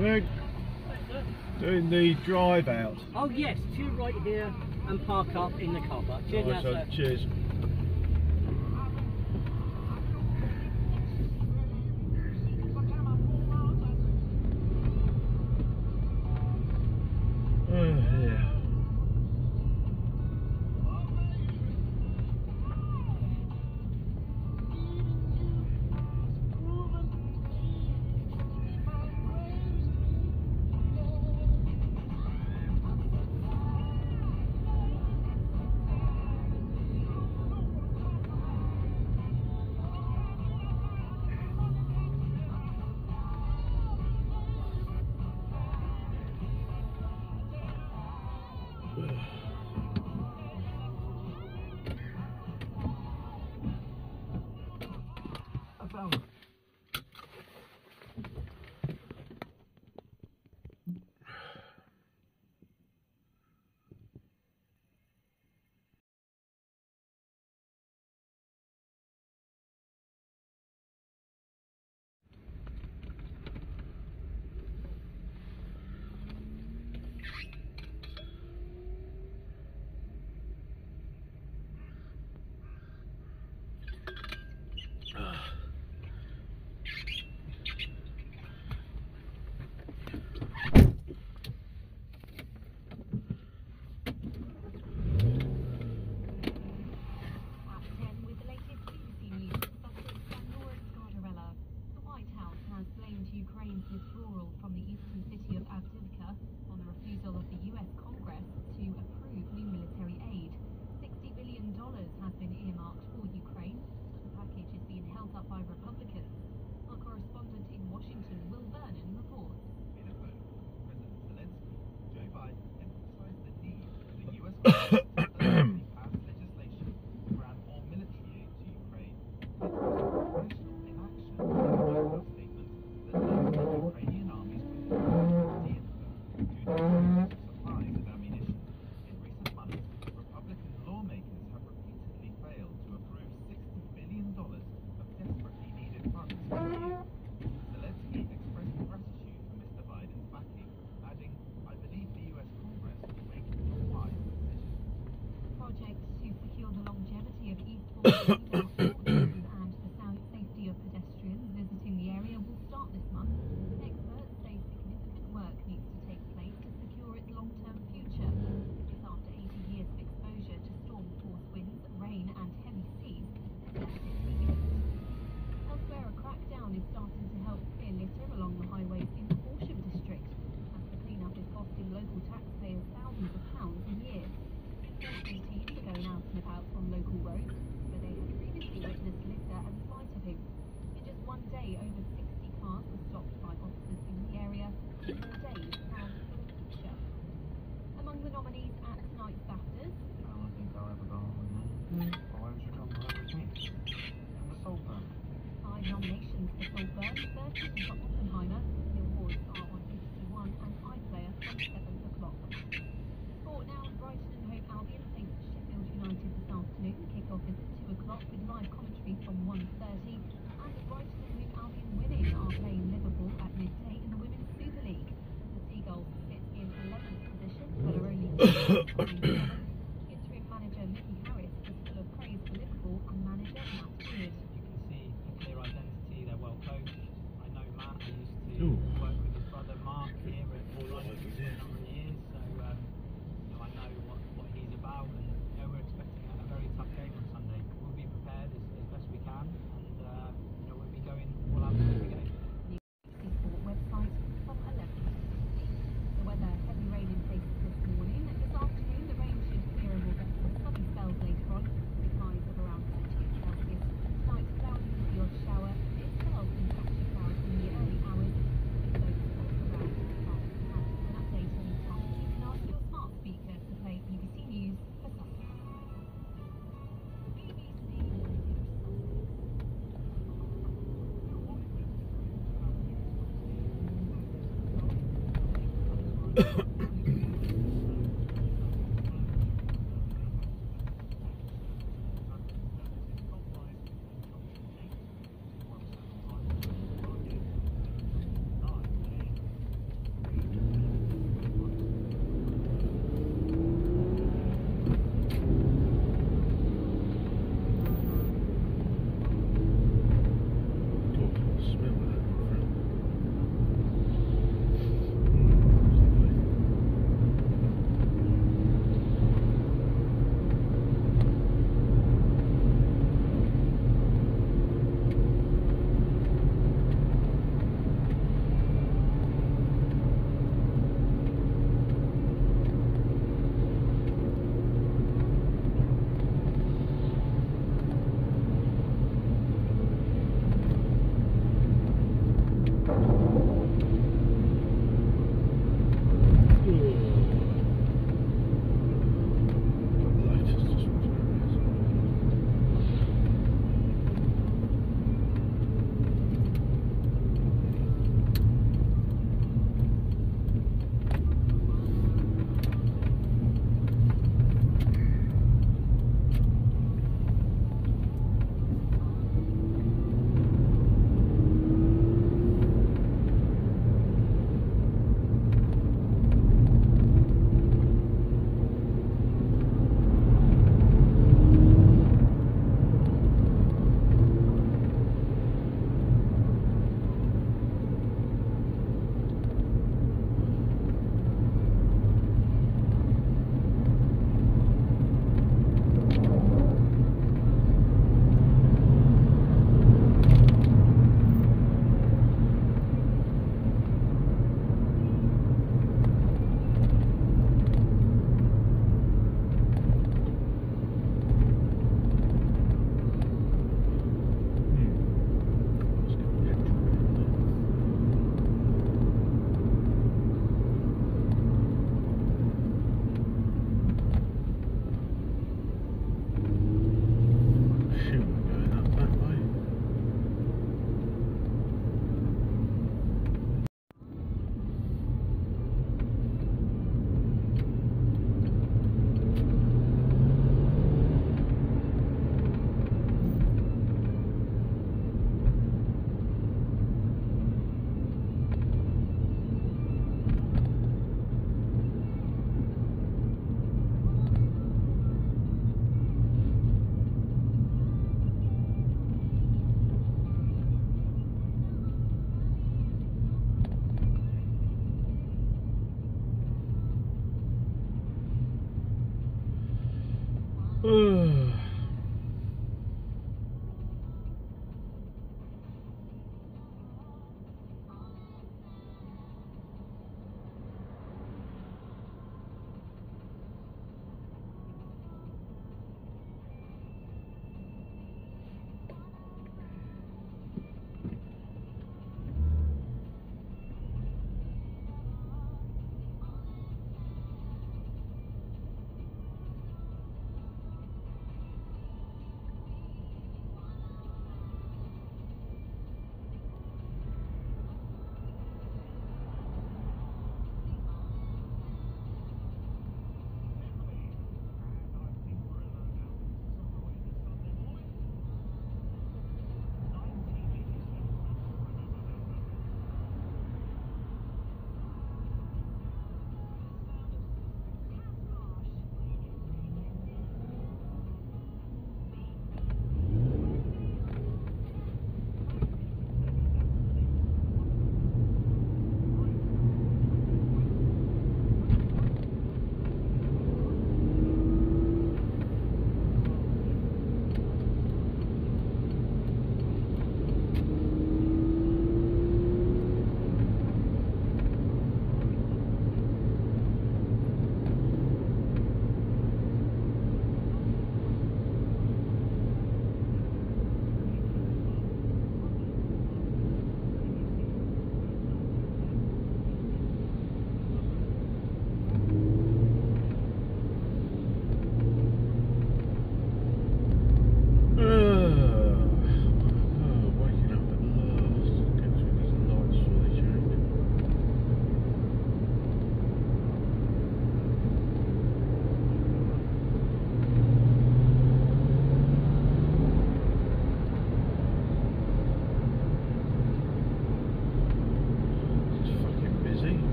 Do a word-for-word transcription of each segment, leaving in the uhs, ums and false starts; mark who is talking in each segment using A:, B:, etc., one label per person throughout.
A: We're doing the drive out.
B: Oh yes, two right here and park up in the car park. Cheers,
A: Right, so, cheers. Oh, yeah.
C: Ukraine's withdrawal from the eastern city of Avdiivka on the refusal of the U S Congress to approve new military aid. sixty billion dollars has been earmarked for Ukraine, but the package is being held up by Republicans. Our correspondent in Washington, Will Vernon, reports.
D: In a vote, President Zelensky, Joe Biden emphasized the need for the U S Congress to urgently pass legislation to grant more military aid to Ukraine. It was congressional inaction in the White House statement that led the Ukrainian army's withdrawal from Avdiivka due to shortages of supplies of ammunition. In recent months, Republican lawmakers have repeatedly failed to approve sixty billion dollars of desperately needed funds for the year. Zelensky expressed gratitude for Mister Biden's backing, adding, "I believe the U S Congress will make a wise decision."
C: Projects to secure the longevity of East Forty and the sound safety of pedestrians visiting the area will start this month. Experts say significant work needs to take place to secure its long-term future. It's after eighty years of exposure to storm-force winds, rain and heavy seas. Elsewhere, a crackdown is starting to help clear litter along the highways in the Horsham district, as the clean-up is costing local taxpayers thousands of pounds a year. Rescue teams are going out and about on local roads, where they have previously witnessed litter and littering. In just one day, over sixty cars were stopped by officers in the area, in four days and for the future. Among the nominees at tonight's BAFTAs,
D: I don't think I'll ever go on with me. Why would you come to work with me? And the Saltburn.
C: five nominations for Saltburn, thirteen for Oppenheimer. The awards are on B B C One and iPlayer from seven o'clock. Sport now, Brighton and Hove Albion face Sheffield United this afternoon. Kick-off is at two o'clock with live commentary from one thirty. And Brighton and Hove Albion women are playing Liverpool at midday in the Women's Super League. The Seagulls sit in eleventh position, but are only two. Interim manager Mickey Harris is full of praise for Liverpool and manager Matt Beard.
B: You can see a clear identity, they're well coached. I know Matt, I used to
A: Ooh.
B: work with his brother Mark here at Brighton for a number of years, so um, you know, I know what, what he's about, and you know, we're expecting a, a very tough game on Sunday. We'll be prepared as, as best we can, and uh, you know, we'll be going all out for the game.
C: New B B C Sport website from eleven. The weather, heavy rain in places this morning. This afternoon, the rain should clear and we'll get some sunny spells later on, with highs of around twenty-eight Celsius. Tonight, cloudy with the odd shower. It spells some patchy clouds in the early hours, with low spots around five. And an update on the time. You can ask your smart speaker to play B B C News for Sussex. B B C News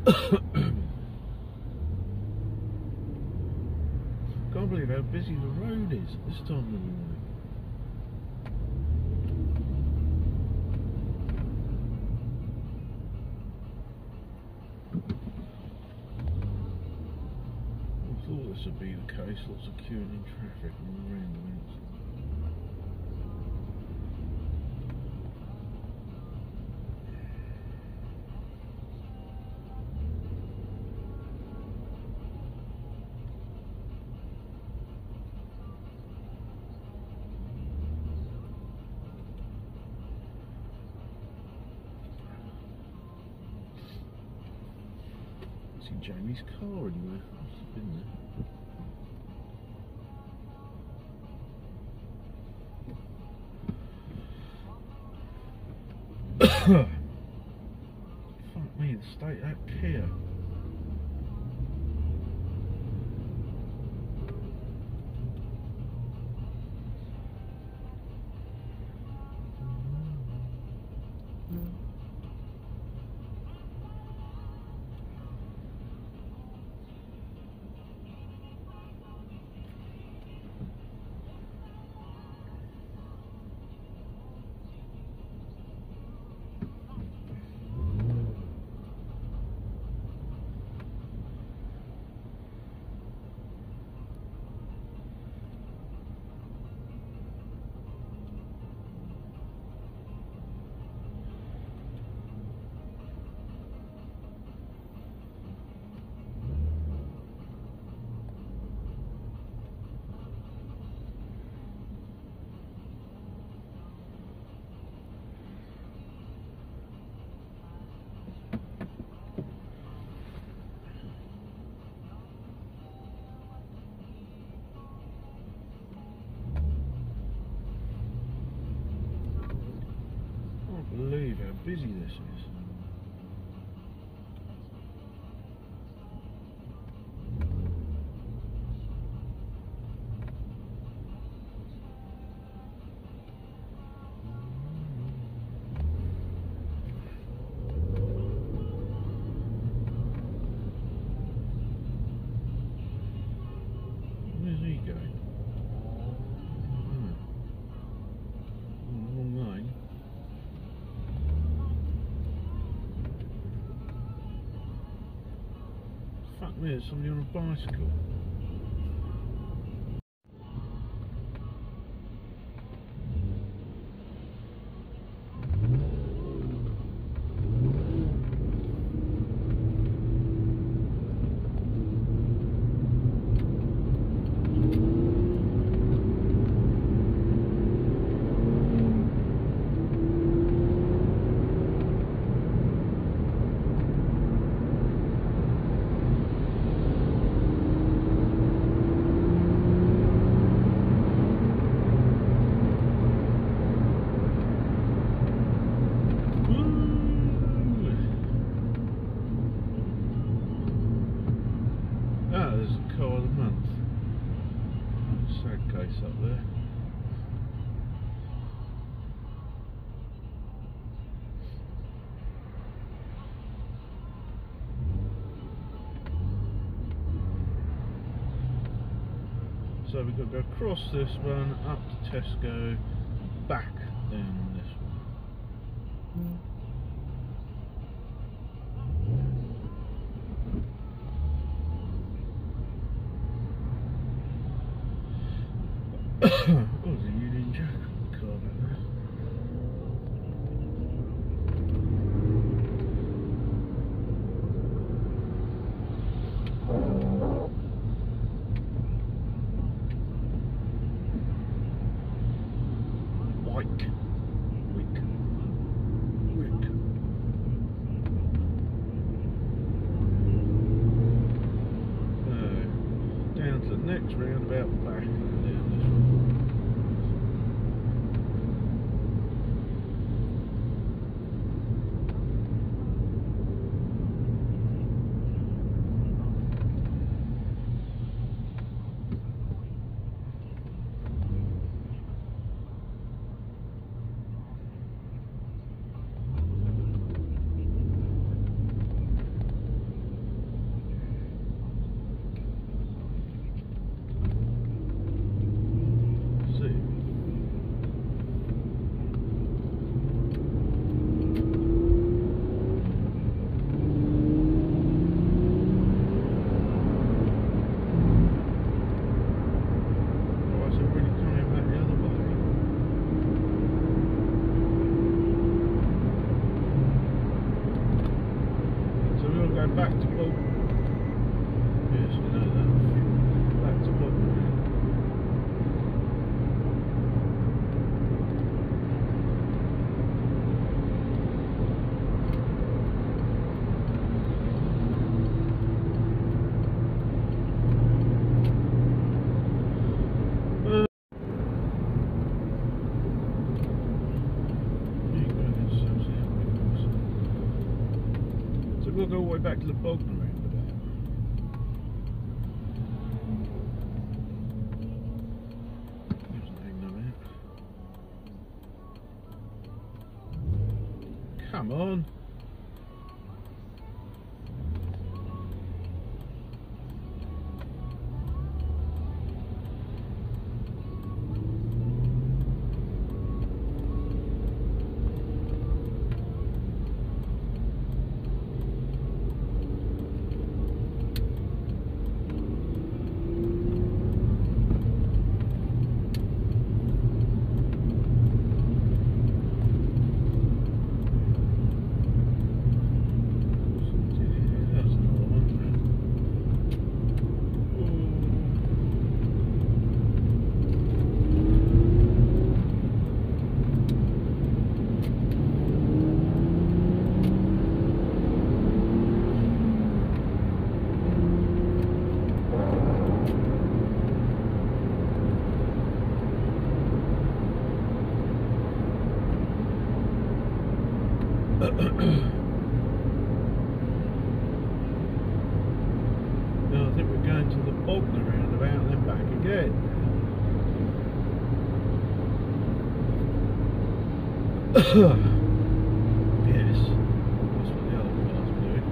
A: Can't believe how busy the road is at this time of the morning. I thought this would be the case, lots of queuing in traffic all around the minutes. See Jamie's car anywhere. Must have been there. Fuck me, the state of that Kia. I can't believe how busy this is. Where's he going? Wrong lane. Fuck me, there's somebody on a bicycle. Ah, there's a car of the month. Sad case up there. So we've got to go across this one, up to Tesco, back down this one. Oh, there's a Union Jack on the car back there. Wick. Wick. Wick. Uh, down to the next roundabout, back and down this one. back to Bob. Yes, I know that. Back to Bob. We'll go all the way back to the Bognor roundabout. Hang on a minute. Come on. Now I think we're going to the Bognor roundabout and then back again. Yes, that's what the other cars were doing.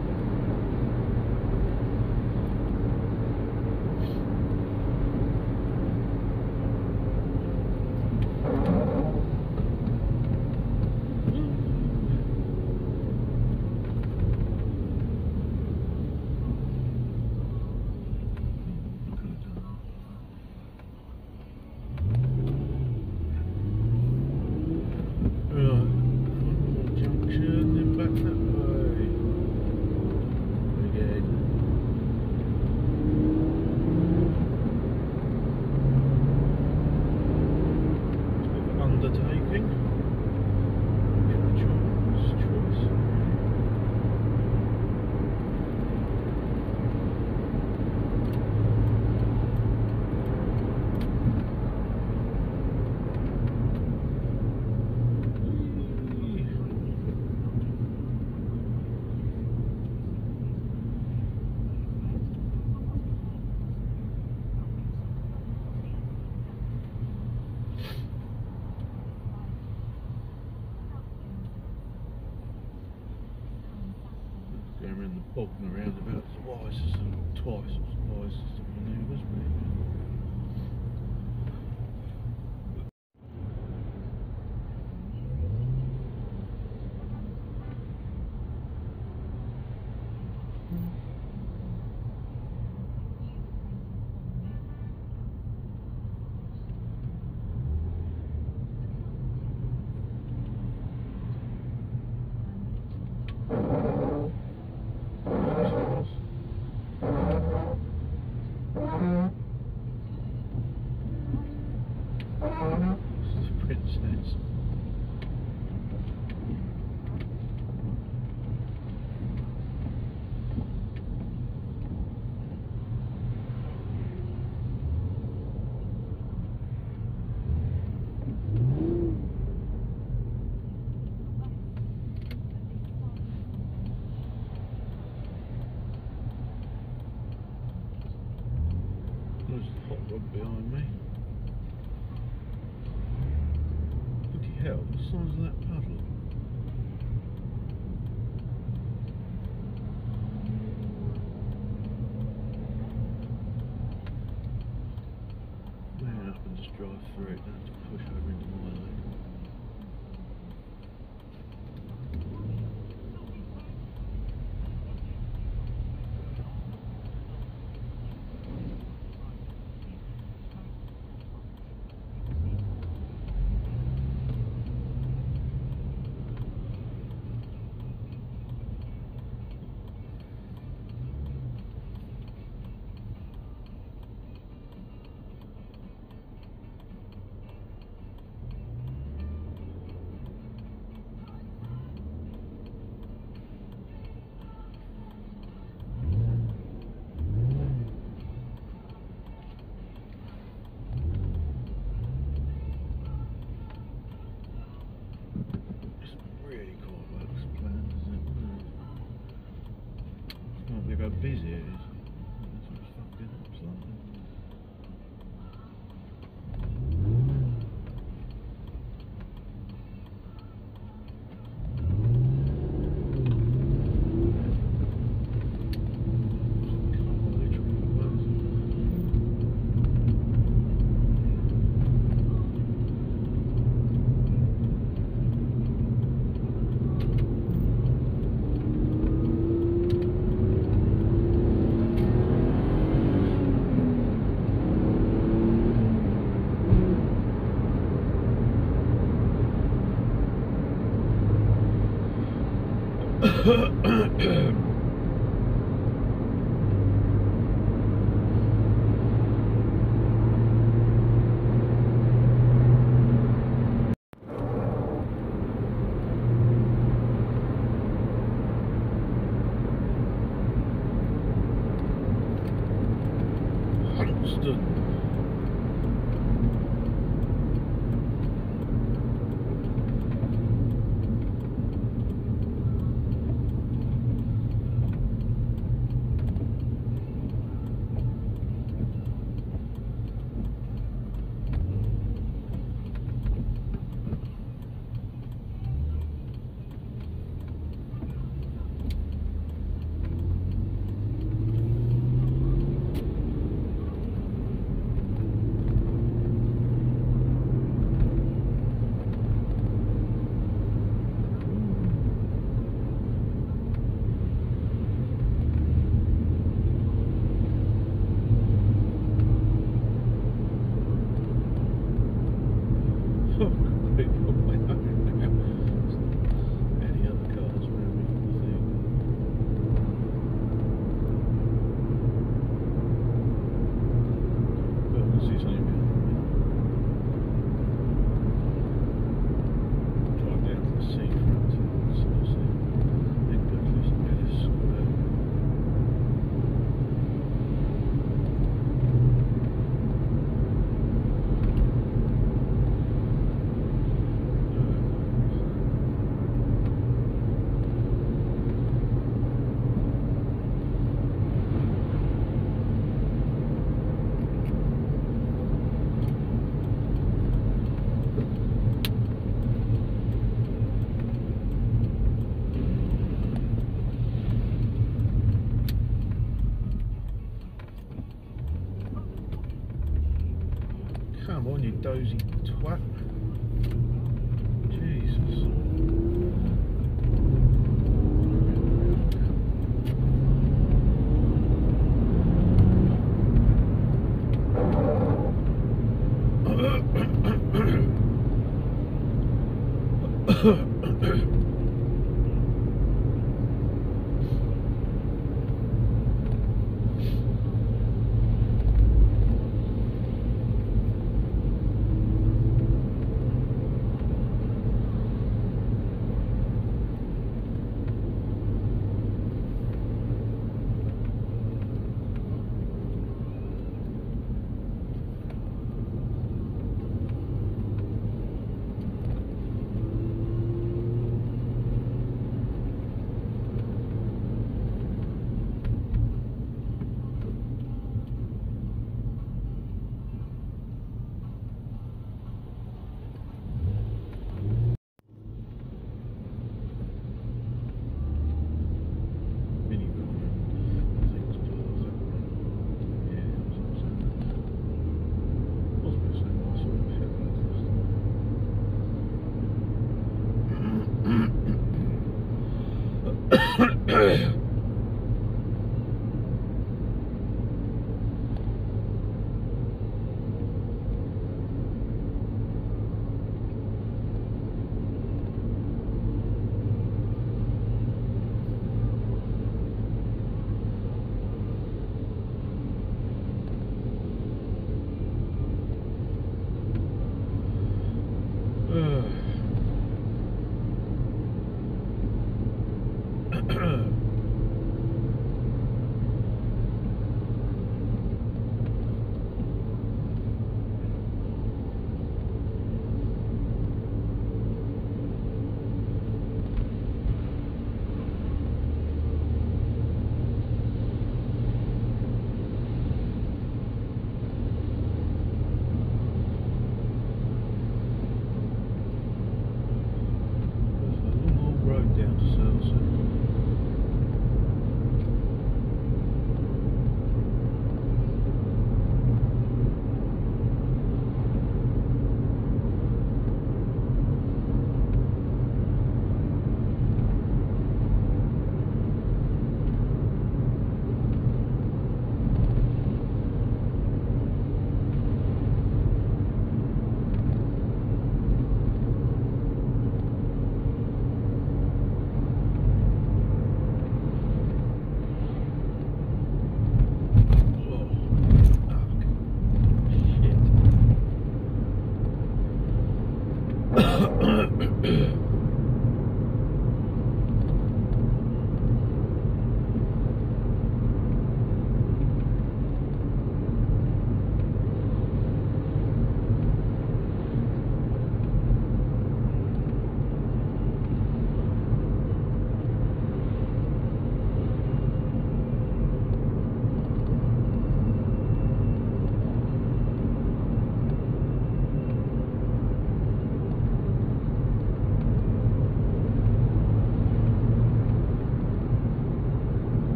A: Going around the Bognor roundabout twice as twice as twice as the manoeuvres, maybe. Princess. There's the hot rod behind me. Hell, what size is that puddle? Man up and just drive through it, don't have to push over into my lane. busy it is. It's fucking up slightly. Understood. Any other cars around me from the thing? Oh, I can see something behind me. Drive down to the seafront to Selsey. Then go through some Ellis Square. Come on, you dozy twat. Jesus.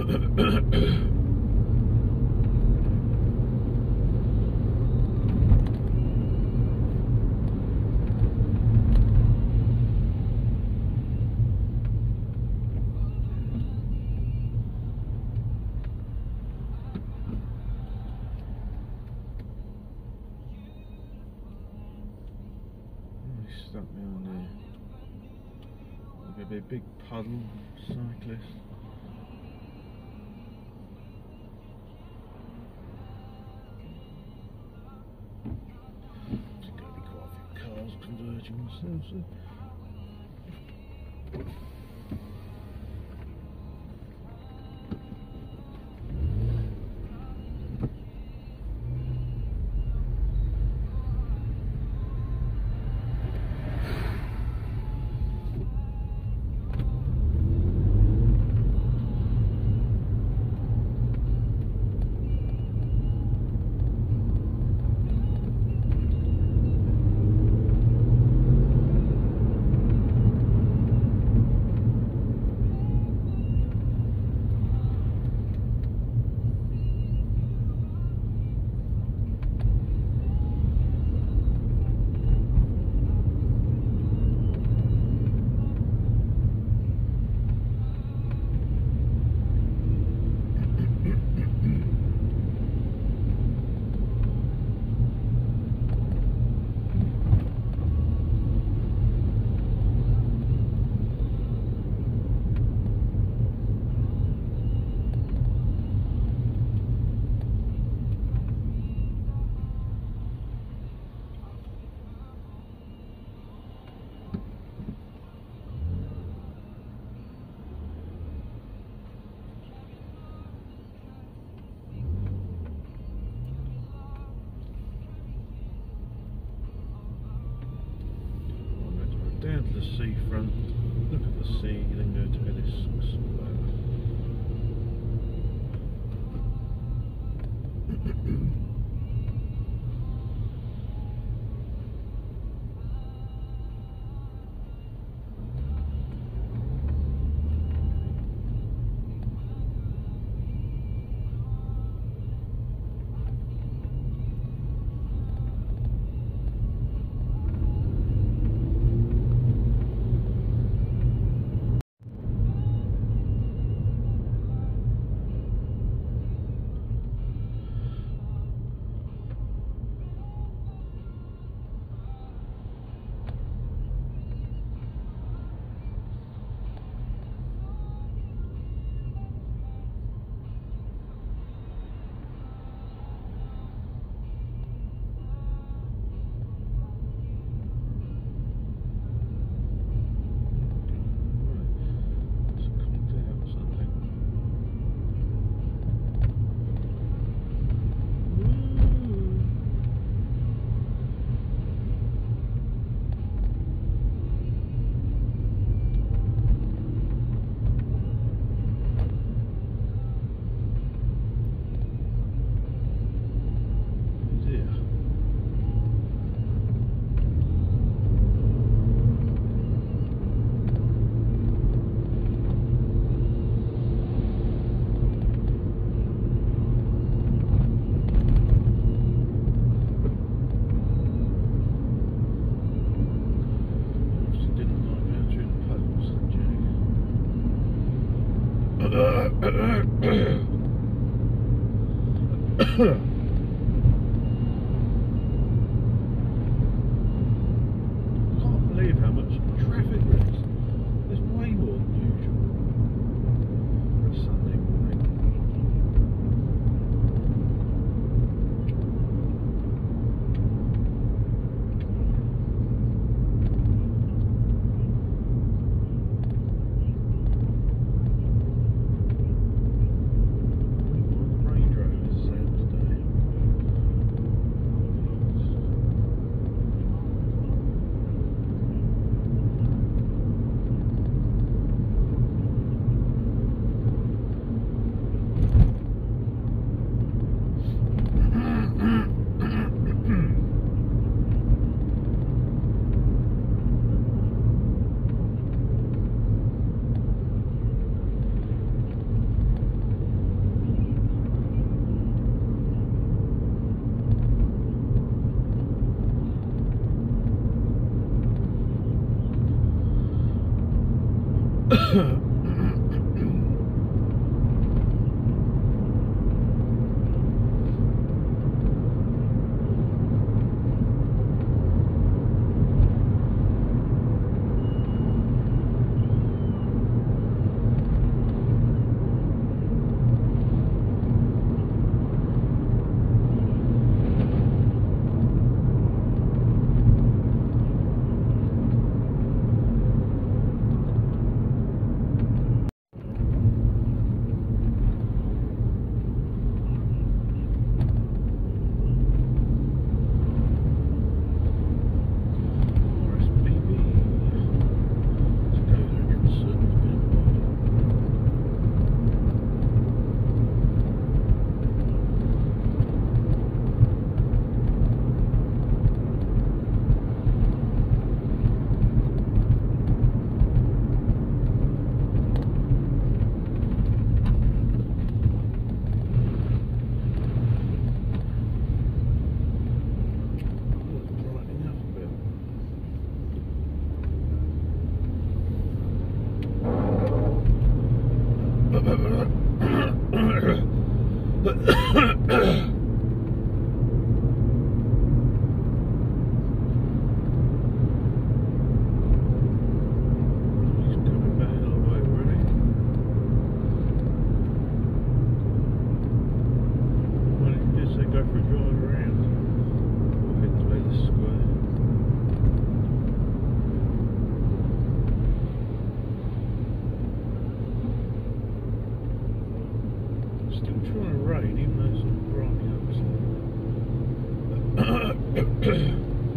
A: Stuck down there. There'll be a big puddle, cyclist. There's going to be quite a few cars converging themselves. So. Down to the seafront, look at the sea, then go to Ellis Square. Can't believe how much traffic there is. There's way more than usual for a Sunday morning. Range Rover is out today. coming back the other way already. Why didn't you just say go for a drive around? Or head to Ellis Square? Still trying to rain, even though it's all brightening up slightly.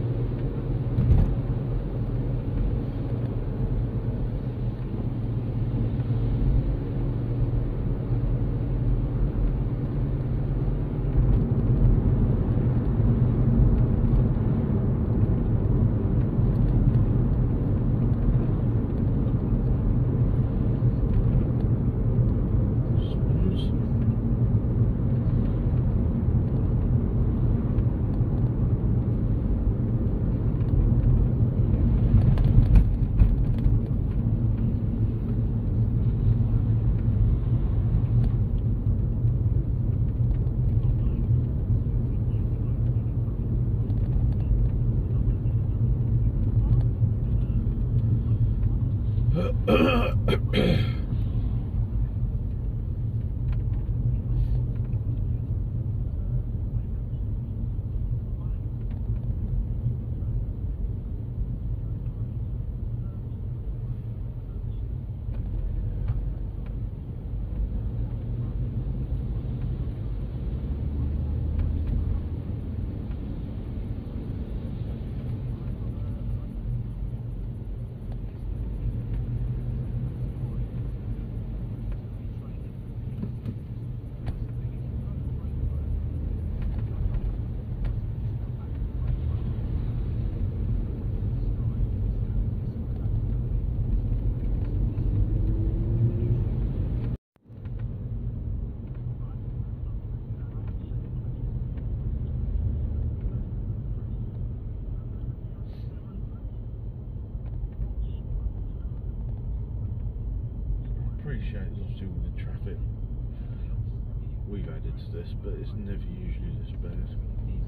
A: Appreciate obviously all the traffic we've added to this, but it's never usually this bad.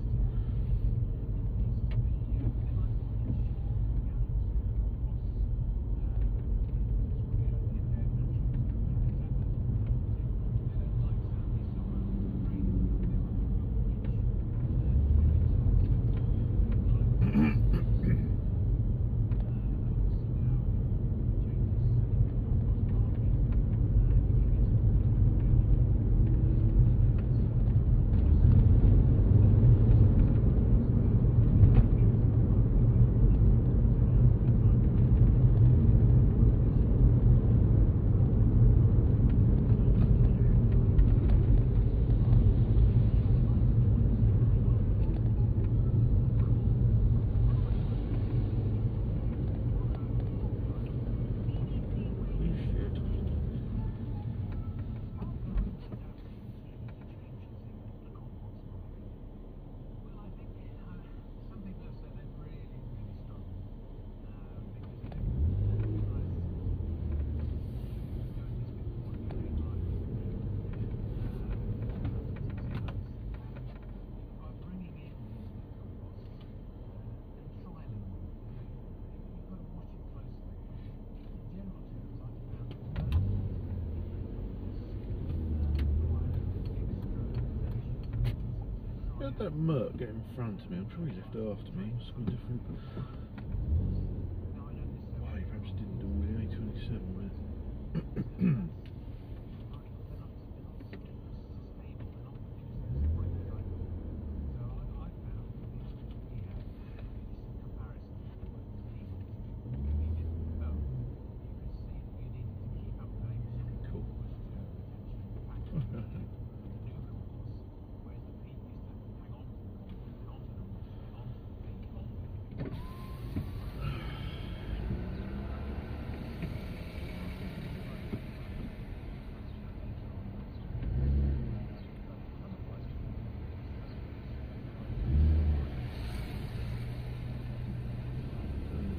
A: That Merc get in front of me, I'm sure he left after me, it's something different. Why he perhaps didn't do all the A twenty-seven with.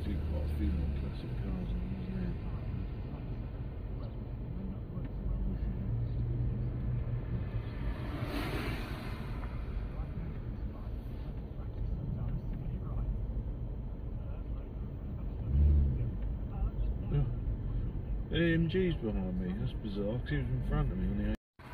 A: Classic cars, isn't it? A M G's behind me. That's bizarre, because he was in front of me on the A M G.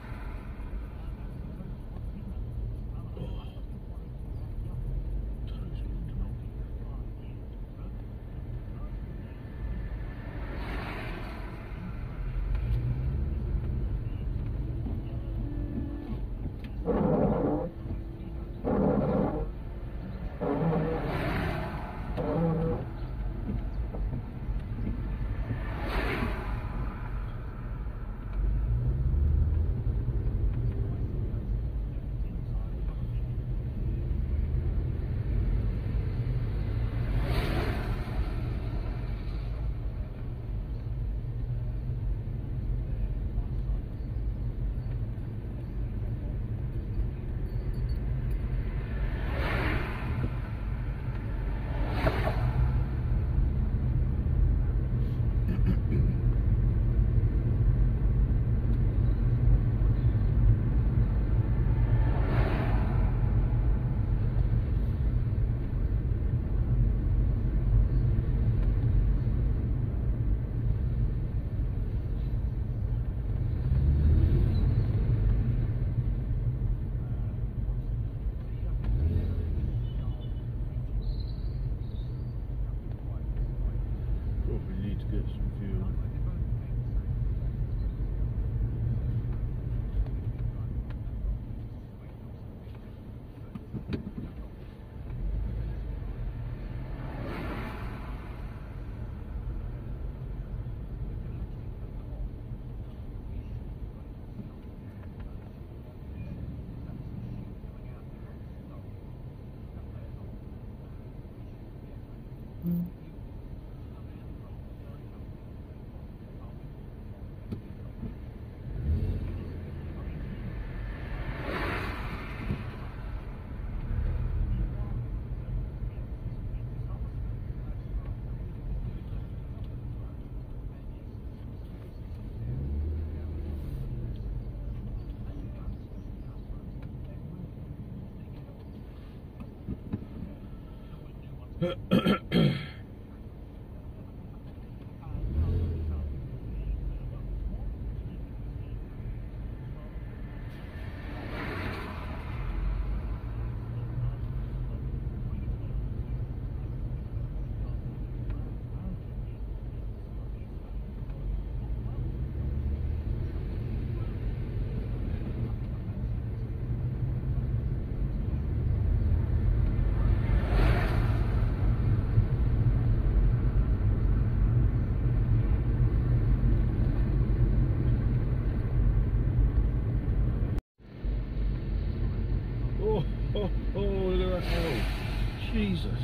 A: Oh, oh, look at that hell. Jesus.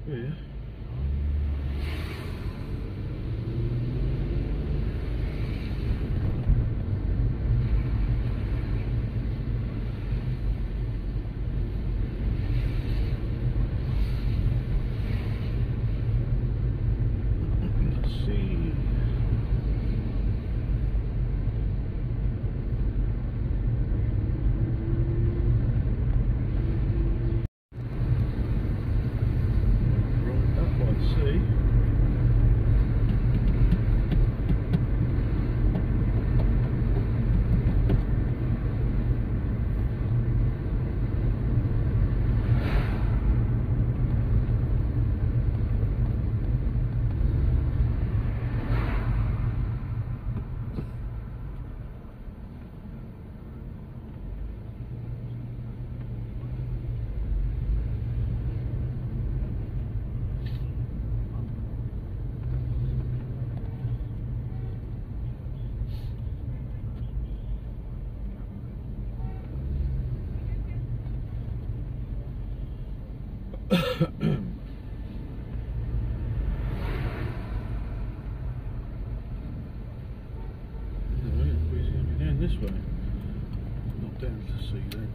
A: Yeah. This way, not down to sea then.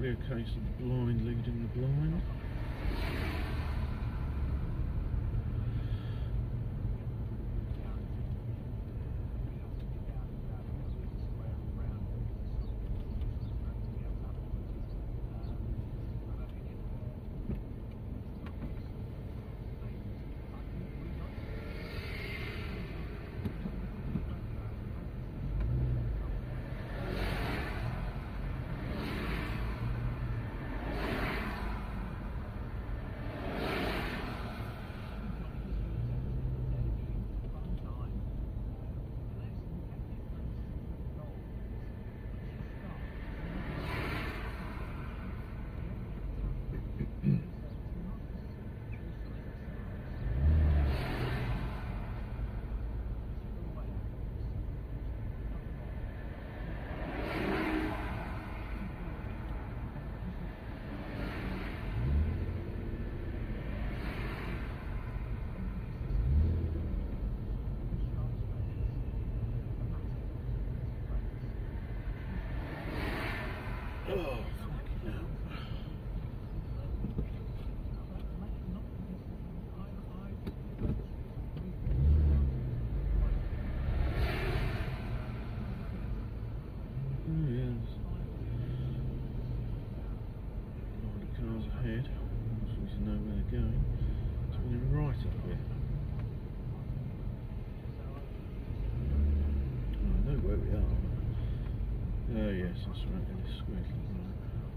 A: be a case of the blind leading the blind. Oh, fucking hell. Oh, yes. All the cars ahead. Obviously, need to know where they're going. It's running right up here. Oh, I know where we are. Oh yes, that's right, it is square. Right.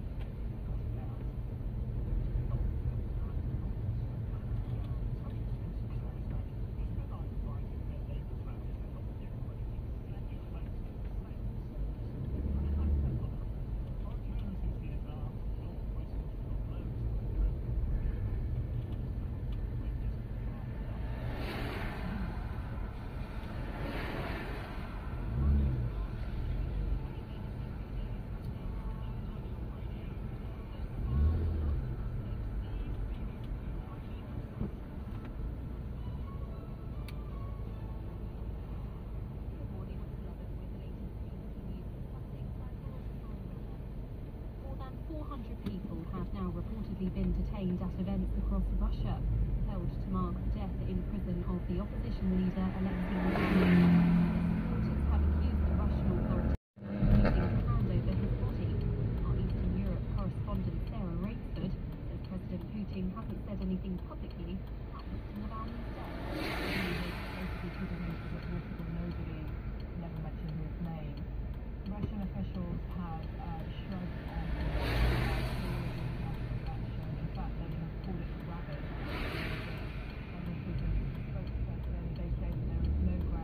C: four hundred people have now reportedly been detained at events across Russia, held to mark the death in prison of the opposition leader Alexei Navalny. Supporters have accused the Russian authorities of refusing to hand over his body. Our Eastern Europe correspondent Sarah Rainsford says President Putin hasn't said anything publicly about Mister Navalny's death.
E: Basically, Putin is a political nobody, never mentioned his name. Russian officials have uh, shrugged off all of the international reaction. In fact, they have called it rabid. And the Putin spokesperson, they say that there is no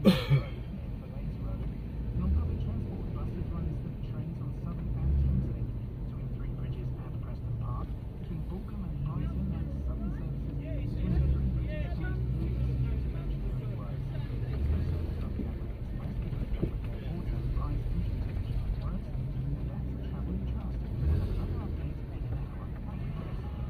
D: And on public transport, buses run instead of trains on Southern and Thameslink between Three Bridges and Preston Park, between Balcombe and Brighton, and Southern services between Three Bridges and engineering works. There's no service on the Agri Express because government airports and rise entry tickets works, and that's the travel you trust. There's another update in an hour. Thank you.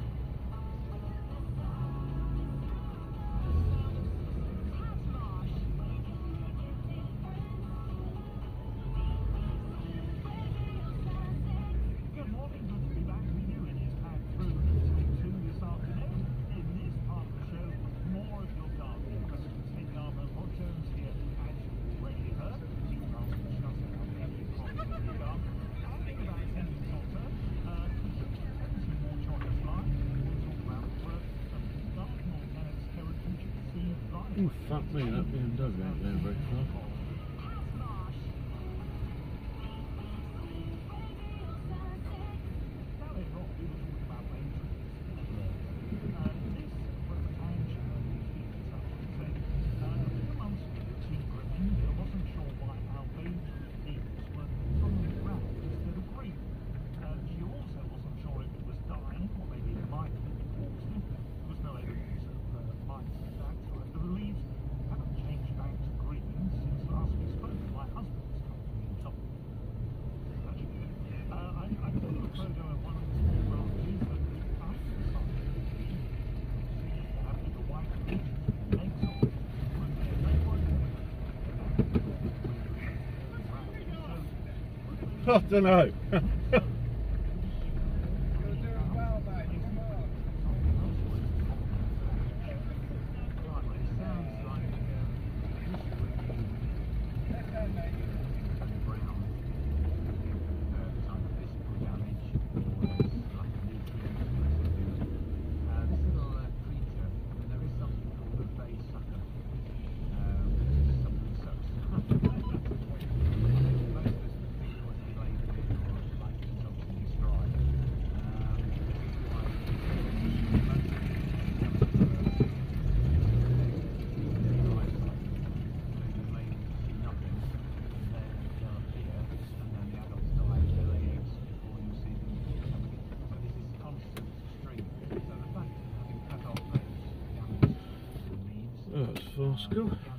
D: Good morning, good to be back with you. It is back through between two this afternoon. In this part of the show, more of your gardening questions. Hey, Gardener Rod Jones here, as you've already heard. We are discussing our daily crops in your garden. I think about attending Salter. Uh, some more chocolate fly. We'll talk about the work of garden organics, heritage, seed, garden.
A: Oh, fuck me, that B M W ain't going very far. I don't know. That's far school.